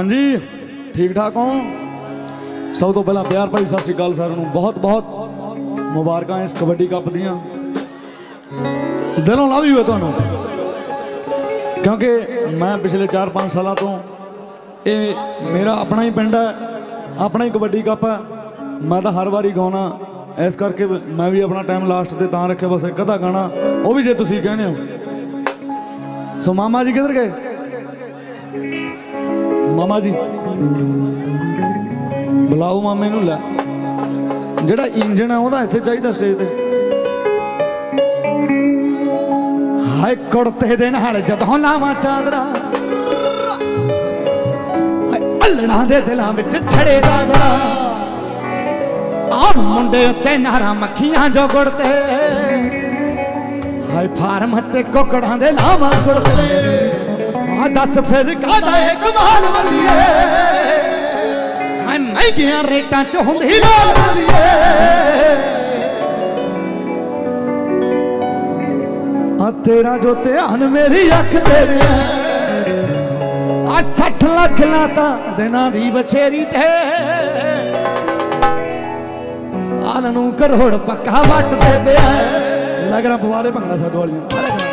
हाँ जी ठीक ठाक हो। सब तो पहला प्यार भरी सत श्री अकाल सारिਆਂ ਨੂੰ बहुत बहुत मुबारक इस कबड्डी कप दियां दिलों लव यू है ਤੁਹਾਨੂੰ क्योंकि मैं पिछले 4-5 सालों तो ये मेरा अपना ही पिंड है अपना ही कबड्डी कप है। मैं तो हर बारी गाना इस करके मैं भी अपना टाइम लास्ट से तां रखे बस एक अद्धा गाना वो भी जे तुसीं कहने हो। सो मामा जी किधर गए? मामा जी बुलाओ मामे नूं लै जिहड़ा इंजन है वह इत्थे चाहिए स्टेज ते। हाय कुड़ते दे नाल जदों लावां चादरा अल्लड़ां दे दिलां विच छड़े दादरा आ मुंडे उत्ते नारां मक्खियां जो गुड़ते हाय फार्म ते कुकड़ां दे लावां गुड़ते आ दस फिर कादा है कमाल वल्लीए हाय महंगियां रेटां च हुंदी लाल वल्लीए तेरा जो ध्यान मेरी अख तेरे आ 60 लाख लाता दिना दी बछेरी ते साल नूं करोड़ पक्का वट दे पिया लग रहा पवाले भंगड़ा साधु वालियां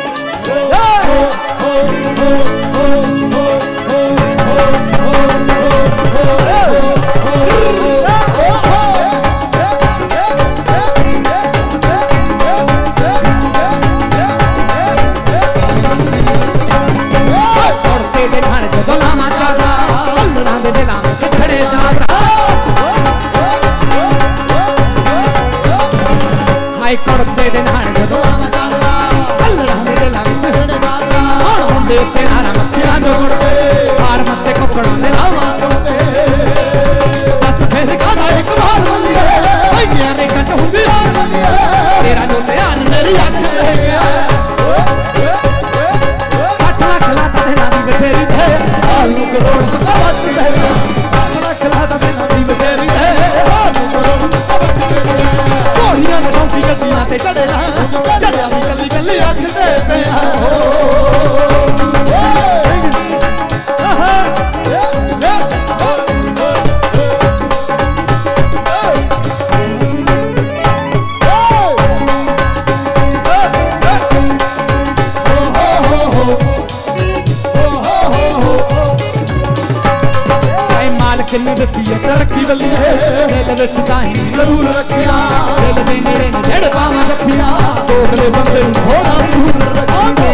तरक्की बल्लिए दिल विच ताहीं जरूर रखिया दिल दे नेड़े ने जड़ पावां रखिया दोगले बंदे नूं थोड़ा दूर रखिया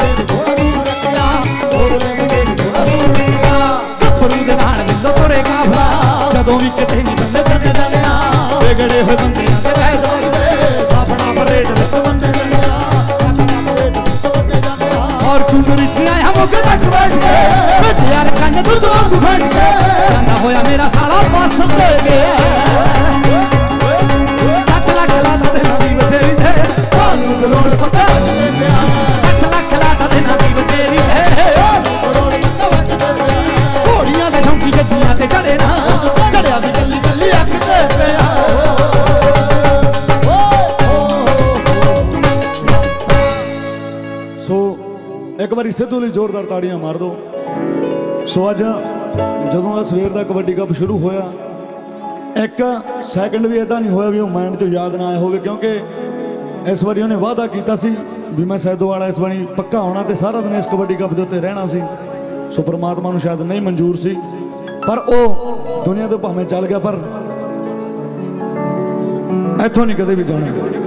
गप्परू दे नाल विंदो तुरे काफला जदों भी किते नहीं बंदे चले जाणिया बिगड़े होए बंदियां ते बैठ जांदे अपना परेड विच बंदे जाणिया और चुंदरी च आया मुक तक बैठ के यार कन्न दुध वांगू फड़ के जाना होया मेरा साला पास दे गया 60 लाख लाता दे नदी बचेरी थे सानू करोड़ पक्का वट दे पिया 60 लाख लाता दे नदी बचेरी थे सानू करोड़ पक्का वट दे पिया घोड़ियां दे शौकी गड्डियां ते चढ़े ना चढ़िया भी गल्ली गल्ली अख दे पिया। सो एक बारी सिद्धू लई जोरदार ताड़ियां मार दो। सो अज ਜਦੋਂ ਦਾ ਸਵੇਰ ਦਾ ਕਬੱਡੀ ਕੱਪ ਸ਼ੁਰੂ ਹੋਇਆ एक सैकंड भी इदा नहीं होया भी वो माइंड चो याद ना आया होवे क्योंकि इस बारी उन्हें वादा किया सी भी मैं सैदोवाला इस बारी पक्का होना तो सारा दिन इस कबड्डी कप के उत्ते रहना सी। सो परमात्मा नूं शायद नहीं मंजूर सी पर वो दुनिया तो भावें चल गया पर इत्थों नहीं कदे भी जाना।